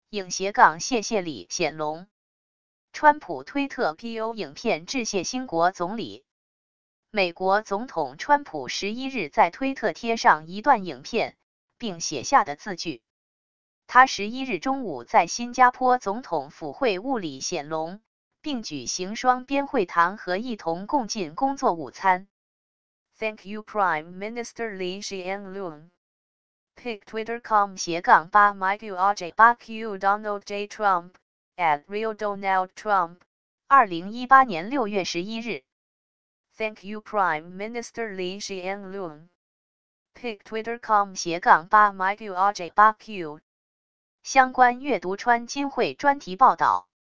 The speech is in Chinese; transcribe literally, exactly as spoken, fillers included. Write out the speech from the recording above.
影斜杠谢谢李显龙。川普推特 P O 影片致谢新国总理。美国总统川普十一日在推特贴上一段影片，并写下的字句。他十一日中午在新加坡总统府会晤李显龙，并举行双边会谈和一同共进工作午餐。 Thank you Prime Minister Lee Hsien Loong. Pic Twitter 点 com 斜杠八 Mike Aj 八 Q Donald J Trump at Real Donald Trump. 二零一八年六月十一日。 Thank you Prime Minister Lee Hsien Loong. Pic Twitter 点 com 斜杠八 Mike Aj 八 Q. 相关阅读川金汇专题报道。